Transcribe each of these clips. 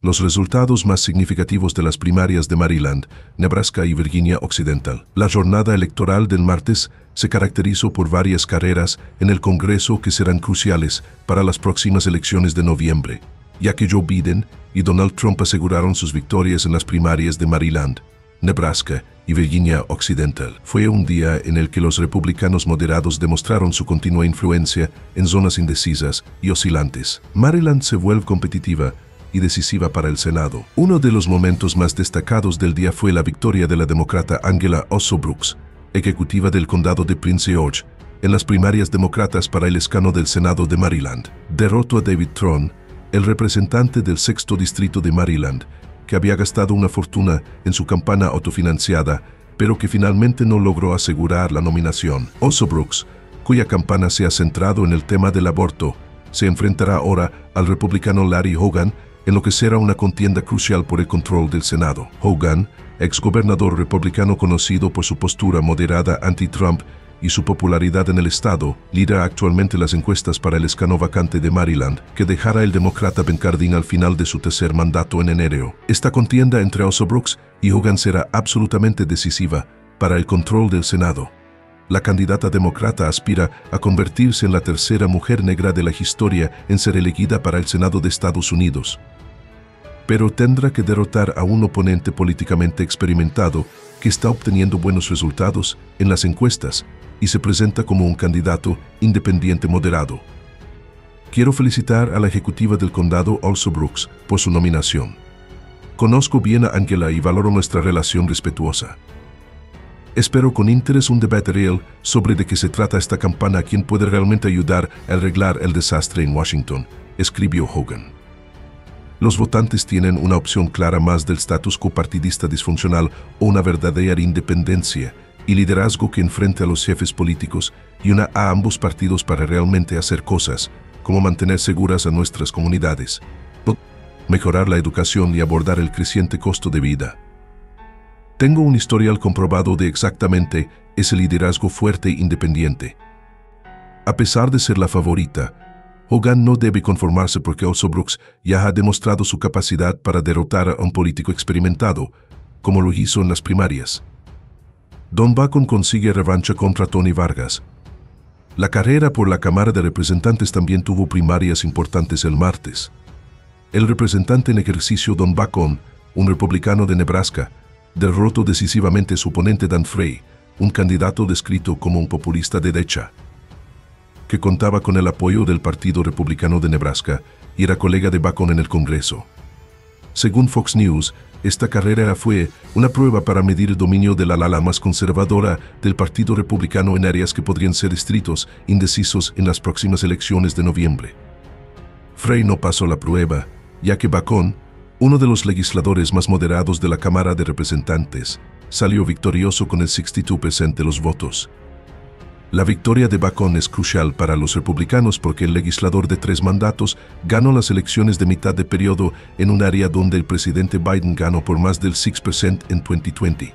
Los resultados más significativos de las primarias de Maryland, Nebraska y Virginia Occidental. La jornada electoral del martes se caracterizó por varias carreras en el Congreso que serán cruciales para las próximas elecciones de noviembre, ya que Joe Biden y Donald Trump aseguraron sus victorias en las primarias de Maryland, Nebraska y Virginia Occidental. Fue un día en el que los republicanos moderados demostraron su continua influencia en zonas indecisas y oscilantes. Maryland se vuelve competitiva y decisiva para el Senado. Uno de los momentos más destacados del día fue la victoria de la demócrata Angela Oso-Brooks, ejecutiva del condado de Prince George, en las primarias demócratas para el escaño del Senado de Maryland. Derrotó a David Tron, el representante del 6º distrito de Maryland, que había gastado una fortuna en su campaña autofinanciada, pero que finalmente no logró asegurar la nominación. Oso-Brooks, cuya campaña se ha centrado en el tema del aborto, se enfrentará ahora al republicano Larry Hogan, en lo que será una contienda crucial por el control del Senado. Hogan, exgobernador republicano conocido por su postura moderada anti-Trump y su popularidad en el estado, lidera actualmente las encuestas para el escaño vacante de Maryland, que dejará el demócrata Ben Cardin al final de su tercer mandato en enero. Esta contienda entre Oso-Brooks y Hogan será absolutamente decisiva para el control del Senado. La candidata demócrata aspira a convertirse en la tercera mujer negra de la historia en ser elegida para el Senado de Estados Unidos. Pero tendrá que derrotar a un oponente políticamente experimentado que está obteniendo buenos resultados en las encuestas y se presenta como un candidato independiente moderado. Quiero felicitar a la ejecutiva del condado Oso-Brooks por su nominación. Conozco bien a Angela y valoro nuestra relación respetuosa. Espero con interés un debate real sobre de qué se trata esta campaña a quien puede realmente ayudar a arreglar el desastre en Washington, escribió Hogan. Los votantes tienen una opción clara más del status quo partidista disfuncional o una verdadera independencia y liderazgo que enfrente a los jefes políticos y una a ambos partidos para realmente hacer cosas, como mantener seguras a nuestras comunidades, mejorar la educación y abordar el creciente costo de vida. Tengo un historial comprobado de exactamente ese liderazgo fuerte e independiente. A pesar de ser la favorita, Hogan no debe conformarse porque Oso-Brooks ya ha demostrado su capacidad para derrotar a un político experimentado, como lo hizo en las primarias. Don Bacon consigue revancha contra Tony Vargas. La carrera por la Cámara de Representantes también tuvo primarias importantes el martes. El representante en ejercicio Don Bacon, un republicano de Nebraska, derrotó decisivamente a su oponente Dan Frey, un candidato descrito como un populista de derecha, que contaba con el apoyo del Partido Republicano de Nebraska y era colega de Bacon en el Congreso. Según Fox News, esta carrera fue una prueba para medir el dominio de la ala más conservadora del Partido Republicano en áreas que podrían ser distritos indecisos en las próximas elecciones de noviembre. Frey no pasó la prueba, ya que Bacon, uno de los legisladores más moderados de la Cámara de Representantes, salió victorioso con el 62% de los votos. La victoria de Bacon es crucial para los republicanos porque el legislador de 3 mandatos ganó las elecciones de mitad de periodo en un área donde el presidente Biden ganó por más del 6% en 2020.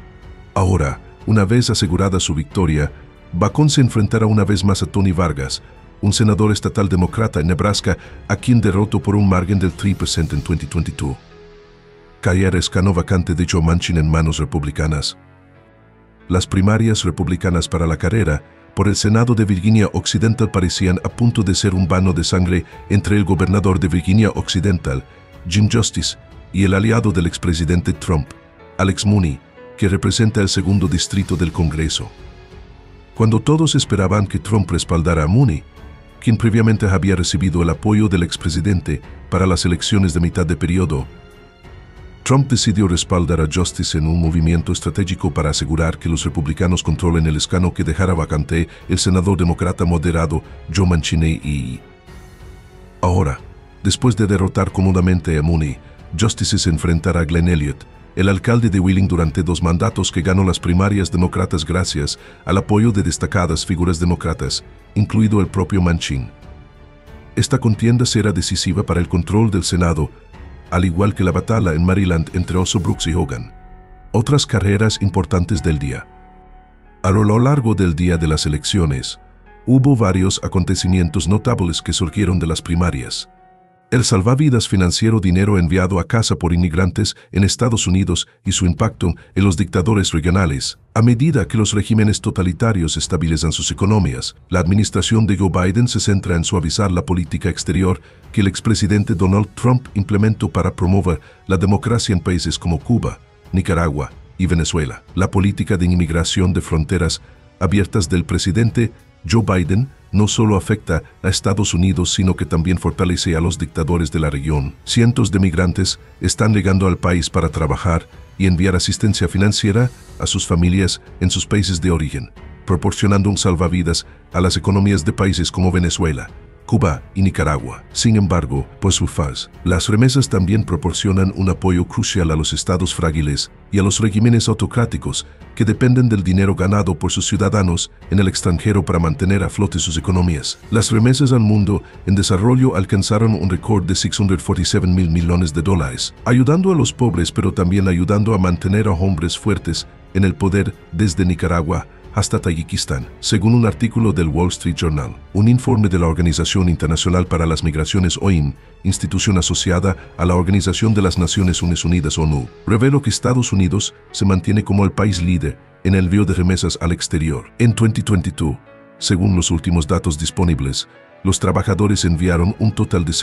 Ahora, una vez asegurada su victoria, Bacon se enfrentará una vez más a Tony Vargas, un senador estatal demócrata en Nebraska, a quien derrotó por un margen del 3% en 2022. Caer escaño vacante de Joe Manchin en manos republicanas. Las primarias republicanas para la carrera por el Senado de Virginia Occidental parecían a punto de ser un baño de sangre entre el gobernador de Virginia Occidental, Jim Justice, y el aliado del expresidente Trump, Alex Mooney, que representa el 2º distrito del Congreso. Cuando todos esperaban que Trump respaldara a Mooney, quien previamente había recibido el apoyo del expresidente para las elecciones de mitad de periodo, Trump decidió respaldar a Justice en un movimiento estratégico para asegurar que los republicanos controlen el escaño que dejara vacante el senador demócrata moderado Joe Manchin y... Ahora, después de derrotar cómodamente a Mooney, Justice se enfrentará a Glenn Elliott, el alcalde de Wheeling durante 2 mandatos que ganó las primarias demócratas gracias al apoyo de destacadas figuras demócratas, incluido el propio Manchin. Esta contienda será decisiva para el control del Senado, al igual que la batalla en Maryland entre Oso-Brooks y Hogan. Otras carreras importantes del día. A lo largo del día de las elecciones, hubo varios acontecimientos notables que surgieron de las primarias. El salvavidas financiero dinero enviado a casa por inmigrantes en Estados Unidos y su impacto en los dictadores regionales. A medida que los regímenes totalitarios estabilizan sus economías, la administración de Joe Biden se centra en suavizar la política exterior que el expresidente Donald Trump implementó para promover la democracia en países como Cuba, Nicaragua y Venezuela. La política de inmigración de fronteras abiertas del presidente Joe Biden no solo afecta a Estados Unidos, sino que también fortalece a los dictadores de la región. Cientos de migrantes están llegando al país para trabajar y enviar asistencia financiera a sus familias en sus países de origen, proporcionando un salvavidas a las economías de países como Venezuela, Cuba y Nicaragua. Sin embargo, por su faz, las remesas también proporcionan un apoyo crucial a los estados frágiles y a los regímenes autocráticos que dependen del dinero ganado por sus ciudadanos en el extranjero para mantener a flote sus economías. Las remesas al mundo en desarrollo alcanzaron un récord de $647 millones, ayudando a los pobres pero también ayudando a mantener a hombres fuertes en el poder desde Nicaragua hasta Tayikistán, según un artículo del Wall Street Journal. Un informe de la Organización Internacional para las Migraciones OIM, institución asociada a la Organización de las Naciones Unidas ONU, reveló que Estados Unidos se mantiene como el país líder en el envío de remesas al exterior. En 2022, según los últimos datos disponibles, los trabajadores enviaron un total de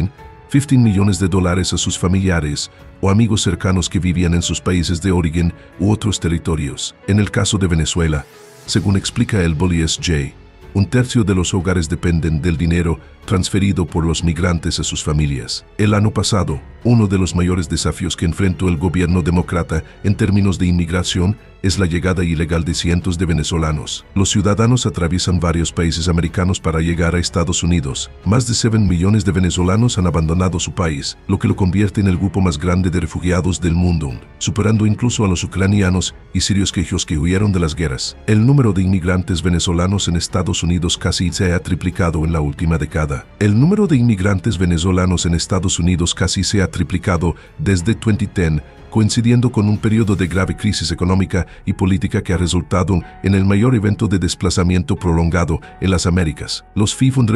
$15 millones a sus familiares o amigos cercanos que vivían en sus países de origen u otros territorios. En el caso de Venezuela, según explica el WSJ, un tercio de los hogares dependen del dinero transferido por los migrantes a sus familias. El año pasado, uno de los mayores desafíos que enfrentó el gobierno demócrata en términos de inmigración es la llegada ilegal de cientos de venezolanos. Los ciudadanos atraviesan varios países americanos para llegar a Estados Unidos. Más de 7 millones de venezolanos han abandonado su país, lo que lo convierte en el grupo más grande de refugiados del mundo, superando incluso a los ucranianos y sirios que huyeron de las guerras. El número de inmigrantes venezolanos en Estados Unidos casi se ha triplicado en la última década. El número de inmigrantes venezolanos en Estados Unidos casi se ha triplicado desde 2010, coincidiendo con un periodo de grave crisis económica y política que ha resultado en el mayor evento de desplazamiento prolongado en las Américas. Los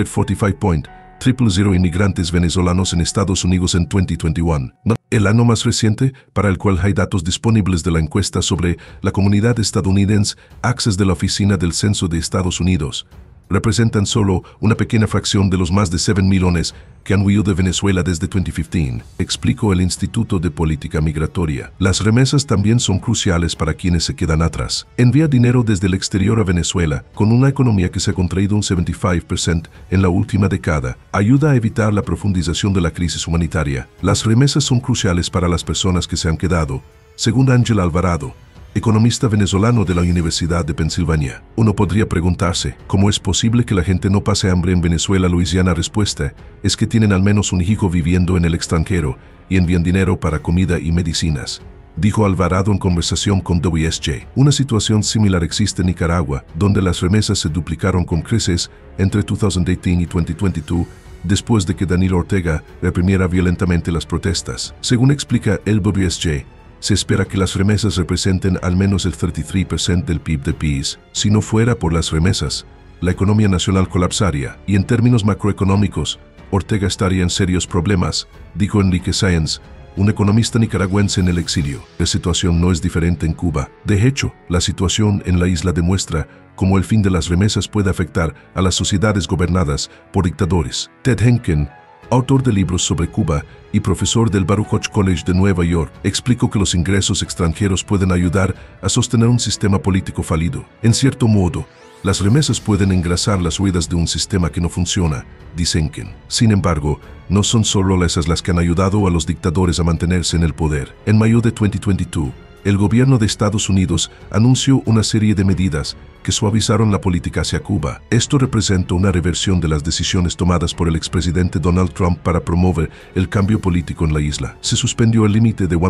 545.000 inmigrantes venezolanos en Estados Unidos en 2021. El año más reciente, para el cual hay datos disponibles de la encuesta sobre la comunidad estadounidense Access de la Oficina del Censo de Estados Unidos, representan solo una pequeña fracción de los más de 7 millones que han huido de Venezuela desde 2015, explicó el Instituto de Política Migratoria. Las remesas también son cruciales para quienes se quedan atrás. Envía dinero desde el exterior a Venezuela, con una economía que se ha contraído un 75% en la última década, ayuda a evitar la profundización de la crisis humanitaria. Las remesas son cruciales para las personas que se han quedado, según Ángel Alvarado, economista venezolano de la Universidad de Pensilvania. Uno podría preguntarse, ¿cómo es posible que la gente no pase hambre en Venezuela? La respuesta es que tienen al menos un hijo viviendo en el extranjero y envían dinero para comida y medicinas, dijo Alvarado en conversación con WSJ. Una situación similar existe en Nicaragua, donde las remesas se duplicaron con creces entre 2018 y 2022, después de que Daniel Ortega reprimiera violentamente las protestas. Según explica el WSJ, se espera que las remesas representen al menos el 33% del PIB del país. Si no fuera por las remesas, la economía nacional colapsaría y en términos macroeconómicos, Ortega estaría en serios problemas, dijo Enrique Sáenz, un economista nicaragüense en el exilio. La situación no es diferente en Cuba. De hecho, la situación en la isla demuestra cómo el fin de las remesas puede afectar a las sociedades gobernadas por dictadores. Ted Henkin, autor de libros sobre Cuba y profesor del Baruch Koch College de Nueva York, explicó que los ingresos extranjeros pueden ayudar a sostener un sistema político fallido. En cierto modo, las remesas pueden engrasar las ruedas de un sistema que no funciona, dice Henkin. Sin embargo, no son solo esas las que han ayudado a los dictadores a mantenerse en el poder. En mayo de 2022, el gobierno de Estados Unidos anunció una serie de medidas que suavizaron la política hacia Cuba. Esto representa una reversión de las decisiones tomadas por el expresidente Donald Trump para promover el cambio político en la isla. Se suspendió el límite de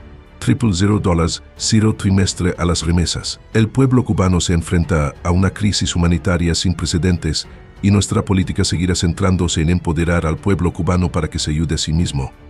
$1.000 trimestre a las remesas. El pueblo cubano se enfrenta a una crisis humanitaria sin precedentes y nuestra política seguirá centrándose en empoderar al pueblo cubano para que se ayude a sí mismo.